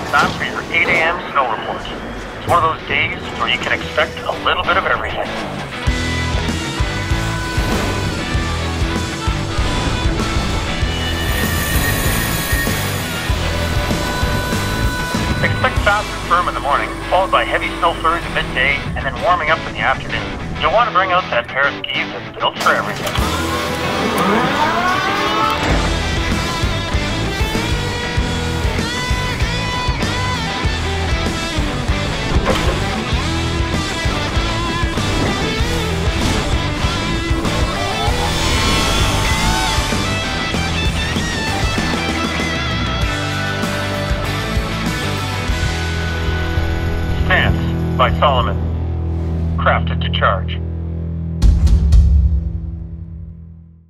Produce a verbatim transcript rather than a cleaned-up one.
Time for your eight A M snow report. It's one of those days where you can expect a little bit of everything. Expect fast and firm in the morning, followed by heavy snow flurries at midday, and then warming up in the afternoon. You'll want to bring out that pair of skis that's built for everything. Stance by Salomon. Crafted to charge.